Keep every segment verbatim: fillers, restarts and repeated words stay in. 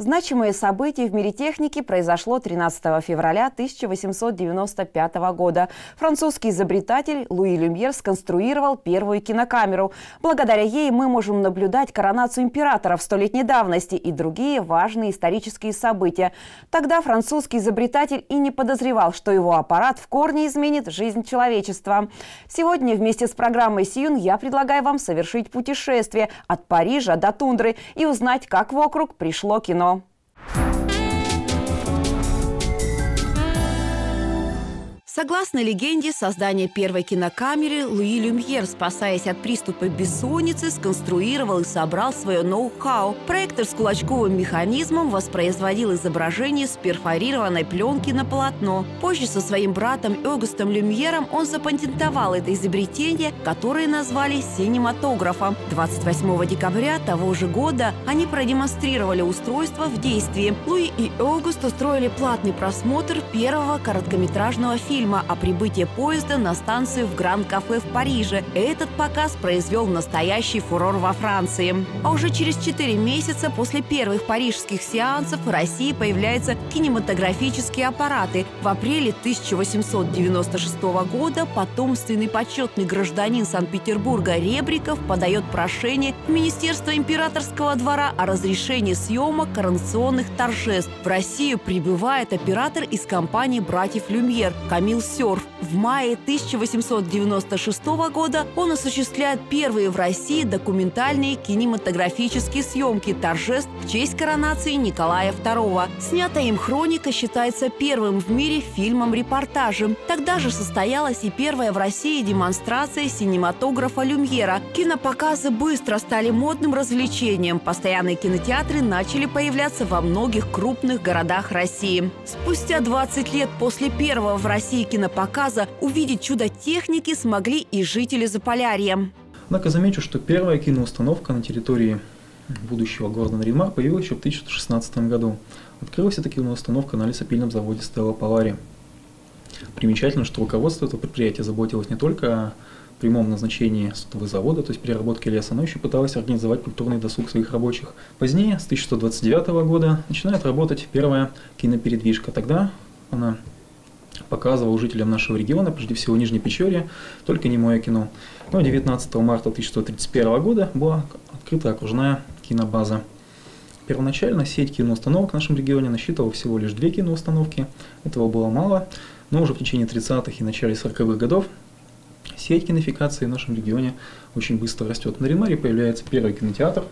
Значимое событие в мире техники произошло тринадцатого февраля тысяча восемьсот девяносто пятого года. Французский изобретатель Луи Люмьер сконструировал первую кинокамеру. Благодаря ей мы можем наблюдать коронацию императоров столетней давности и другие важные исторические события. Тогда французский изобретатель и не подозревал, что его аппарат в корне изменит жизнь человечества. Сегодня вместе с программой «Сиюн» я предлагаю вам совершить путешествие от Парижа до тундры и узнать, как вокруг пришло кино. Согласно легенде, создание первой кинокамеры Луи Люмьер, спасаясь от приступа бессонницы, сконструировал и собрал свое ноу-хау. Проектор с кулачковым механизмом воспроизводил изображение с перфорированной пленки на полотно. Позже со своим братом Огюстом Люмьером он запатентовал это изобретение, которое назвали синематографом. двадцать восьмого декабря того же года они продемонстрировали устройство в действии. Луи и Огюст устроили платный просмотр первого короткометражного фильма о прибытии поезда на станцию в Гранд-кафе в Париже. Этот показ произвел настоящий фурор во Франции. А уже через четыре месяца после первых парижских сеансов в России появляются кинематографические аппараты. В апреле тысяча восемьсот девяносто шестого года потомственный почетный гражданин Санкт-Петербурга Ребриков подает прошение в Министерство императорского двора о разрешении съемок коронационных торжеств. В Россию прибывает оператор из компании братьев Люмьер Камил Серф. В мае тысяча восемьсот девяносто шестого года он осуществляет первые в России документальные кинематографические съемки торжеств в честь коронации Николая второго. Снятая им хроника считается первым в мире фильмом-репортажем. Тогда же состоялась и первая в России демонстрация синематографа Люмьера. Кинопоказы быстро стали модным развлечением. Постоянные кинотеатры начали появляться во многих крупных городах России. Спустя двадцать лет после первого в России кинопоказа увидеть чудо техники смогли и жители Заполярья. Однако замечу, что первая киноустановка на территории будущего города Нарьян-Мар появилась еще в тысяча девятьсот шестнадцатом году. Открылась эта киноустановка на лесопильном заводе Стелла Палари. Примечательно, что руководство этого предприятия заботилось не только о прямом назначении сотового завода, то есть переработки леса, но еще пыталась организовать культурный досуг своих рабочих. Позднее, с тысяча девятьсот двадцать девятого года, начинает работать первая кинопередвижка. Тогда она показывал жителям нашего региона, прежде всего Нижней Печоре, только немое кино. Но девятнадцатого марта тысяча девятьсот тридцать первого года была открыта окружная кинобаза. Первоначально сеть киноустановок в нашем регионе насчитывала всего лишь две киноустановки. Этого было мало, но уже в течение тридцатых и начале сороковых годов сеть кинофикации в нашем регионе очень быстро растет. В Нарьян-Маре появляется первый кинотеатр.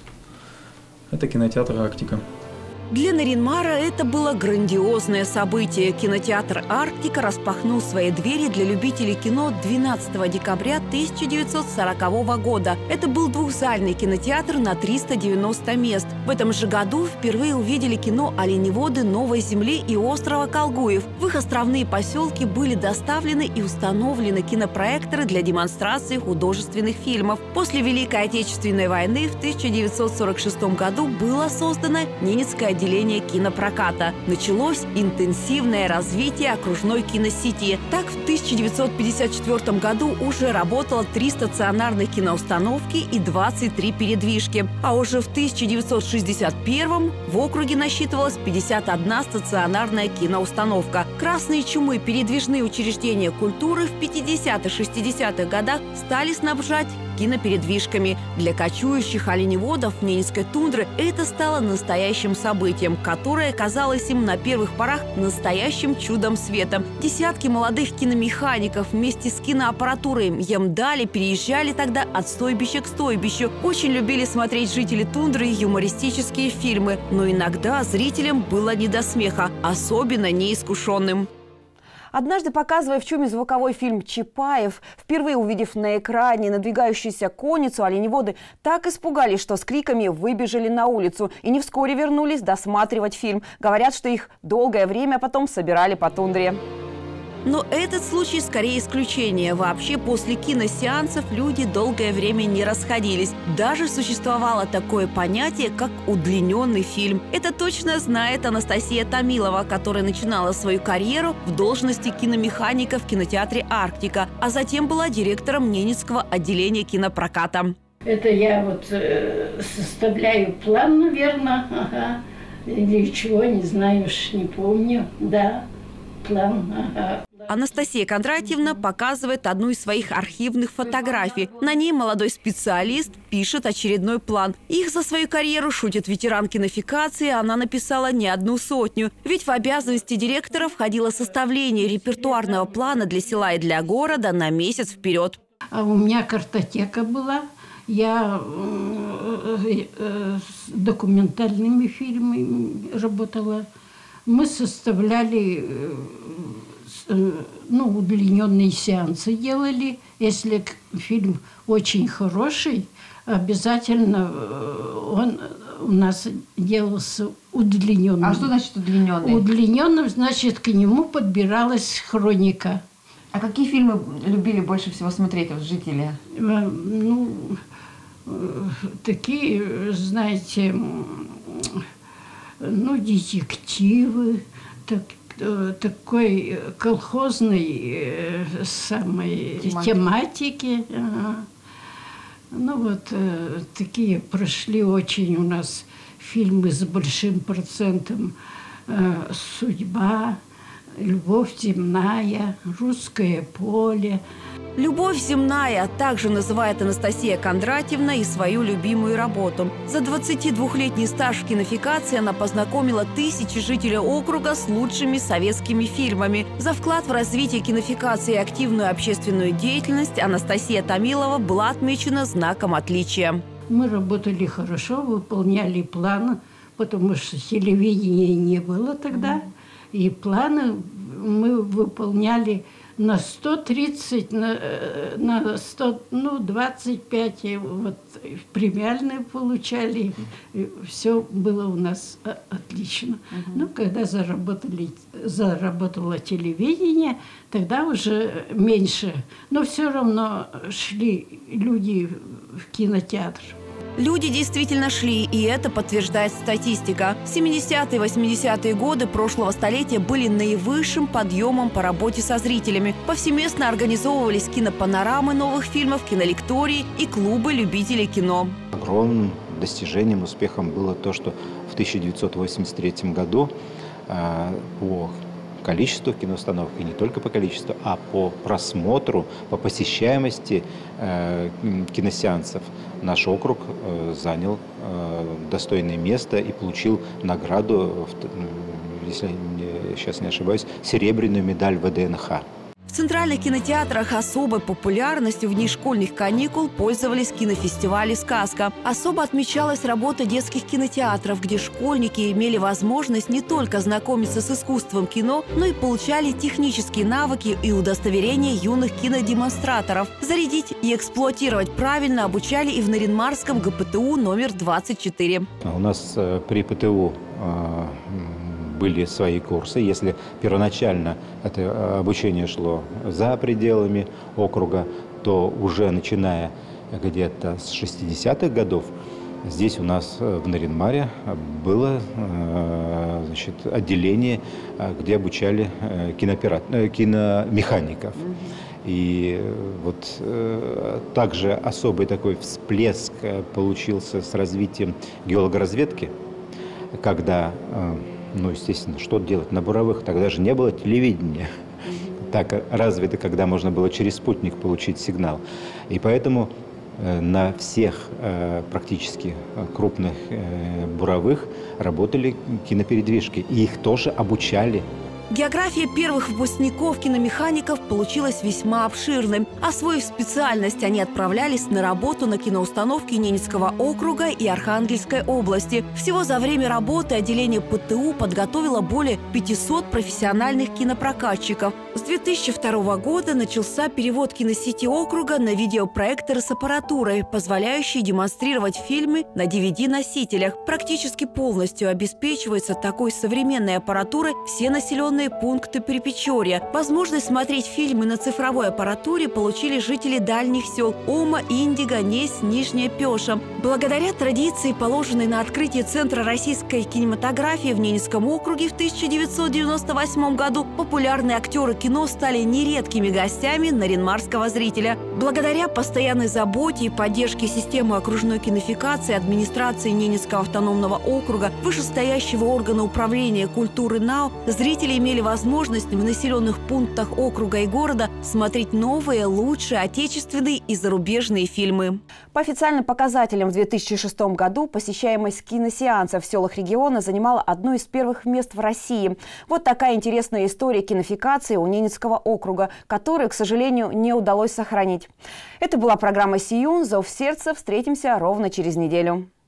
Это кинотеатр «Арктика». Для Нарьян-Мара это было грандиозное событие. Кинотеатр «Арктика» распахнул свои двери для любителей кино двенадцатого декабря тысяча девятьсот сорокового года. Это был двухзальный кинотеатр на триста девяносто мест. В этом же году впервые увидели кино оленеводы Новой Земли и острова Колгуев. В их островные поселки были доставлены и установлены кинопроекторы для демонстрации художественных фильмов. После Великой Отечественной войны в тысяча девятьсот сорок шестом году было создано Ненецкое отделение кинопроката. Началось интенсивное развитие окружной киносети. Так, в тысяча девятьсот пятьдесят четвёртом году уже работало три стационарных киноустановки и двадцать три передвижки. А уже в тысяча девятьсот шестьдесят первом в округе насчитывалась пятьдесят одна стационарная киноустановка. Красные чумы передвижные учреждения культуры в пятидесятых-шестидесятых годах стали снабжать кинопередвижками. Для кочующих оленеводов Ненецкой тундры это стало настоящим событием, которое казалось им на первых порах настоящим чудом света. Десятки молодых киномехаников вместе с киноаппаратурой Ямдали переезжали тогда от стойбища к стойбищу. Очень любили смотреть жители тундры юмористические фильмы, но иногда зрителям было не до смеха, особенно неискушенным. Однажды, показывая в ЧУМе звуковой фильм «Чапаев», впервые увидев на экране надвигающуюся конницу, оленеводы так испугались, что с криками выбежали на улицу и не вскоре вернулись досматривать фильм. Говорят, что их долгое время потом собирали по тундре. Но этот случай скорее исключение. Вообще после киносеансов люди долгое время не расходились. Даже существовало такое понятие, как удлиненный фильм. Это точно знает Анастасия Томилова, которая начинала свою карьеру в должности киномеханика в кинотеатре «Арктика», а затем была директором Ненецкого отделения кинопроката. Это я вот э, составляю план, наверное, ага. или чего, не знаю, уж не помню. Да, план, ага. Анастасия Кондратьевна показывает одну из своих архивных фотографий. На ней молодой специалист пишет очередной план. Их за свою карьеру, шутит ветеран кинофикации, она написала не одну сотню. Ведь в обязанности директора входило составление репертуарного плана для села и для города на месяц вперед. А у меня картотека была. Я с документальными фильмами работала. Мы составляли... ну, удлиненные сеансы делали. Если фильм очень хороший, обязательно он у нас делался удлиненным. А что значит удлиненный? Удлиненным, значит, к нему подбиралась хроника. А какие фильмы любили больше всего смотреть вот, жители? Ну, такие, знаете, ну, детективы, так, такой колхозной самой тематики. тематики. Ага. Ну вот э, такие прошли очень у нас фильмы с большим процентом. Э, «Судьба», «Любовь земная», «Русское поле». «Любовь земная» также называет Анастасия Кондратьевна и свою любимую работу. За двадцатидвухлетний стаж в кинофикации она познакомила тысячи жителей округа с лучшими советскими фильмами. За вклад в развитие кинофикации и активную общественную деятельность Анастасия Томилова была отмечена знаком отличия. Мы работали хорошо, выполняли планы, потому что телевидения не было тогда. И планы мы выполняли на сто тридцать, на, на сто, ну, двадцать пять, вот, премиальные получали. Все было у нас отлично. Uh-huh. Ну, когда заработали, заработало телевидение, тогда уже меньше. Но все равно шли люди в кинотеатр. Люди действительно шли, и это подтверждает статистика. семидесятые и восьмидесятые годы прошлого столетия были наивысшим подъемом по работе со зрителями. Повсеместно организовывались кинопанорамы новых фильмов, кинолектории и клубы любителей кино. Огромным достижением, успехом было то, что в тысяча девятьсот восемьдесят третьем году э, по количеству киноустановок, и не только по количеству, а по просмотру, по посещаемости э, киносеансов наш округ э, занял э, достойное место и получил награду, если я сейчас не ошибаюсь, серебряную медаль вэ дэ эн ха. В центральных кинотеатрах особой популярностью в дни школьных каникул пользовались кинофестивали «Сказка». Особо отмечалась работа детских кинотеатров, где школьники имели возможность не только знакомиться с искусством кино, но и получали технические навыки и удостоверения юных кинодемонстраторов. Зарядить и эксплуатировать правильно обучали и в Наринмарском гэ пэ тэ у номер двадцать четыре. У нас при пэ тэ у были свои курсы. Если первоначально это обучение шло за пределами округа, то уже начиная где-то с шестидесятых годов здесь у нас в Наринмаре было, значит, отделение, где обучали кинооперат... киномехаников. И вот э, также особый такой всплеск получился с развитием геологоразведки, когда э, ну, естественно, что делать на буровых? Тогда же не было телевидения. Так развито, когда можно было через спутник получить сигнал. И поэтому э, на всех э, практически крупных э, буровых работали кинопередвижки. И их тоже обучали. География первых выпускников киномехаников получилась весьма обширной. Освоив специальность, они отправлялись на работу на киноустановки Ненецкого округа и Архангельской области. Всего за время работы отделение пэ тэ у подготовило более пятисот профессиональных кинопрокатчиков. С две тысячи второго года начался перевод киносети округа на видеопроекторы с аппаратурой, позволяющие демонстрировать фильмы на ди ви ди-носителях. Практически полностью обеспечивается такой современной аппаратурой все населенные населенные пункты Припечорья. Возможность смотреть фильмы на цифровой аппаратуре получили жители дальних сел Ома, Индиго, Несь, Нижняя Пеша. Благодаря традиции, положенной на открытие Центра российской кинематографии в Ненецком округе в тысяча девятьсот девяносто восьмом году, популярные актеры кино стали нередкими гостями наринмарского зрителя. Благодаря постоянной заботе и поддержке системы окружной кинофикации администрации Ненецкого автономного округа, вышестоящего органа управления культуры НАУ, зрители имели возможность в населенных пунктах округа и города смотреть новые, лучшие отечественные и зарубежные фильмы. По официальным показателям в две тысячи шестом году посещаемость киносеансов в селах региона занимала одно из первых мест в России. Вот такая интересная история кинофикации у Ненецкого округа, которую, к сожалению, не удалось сохранить. Это была программа «Сиюн. Зов сердца». Встретимся ровно через неделю.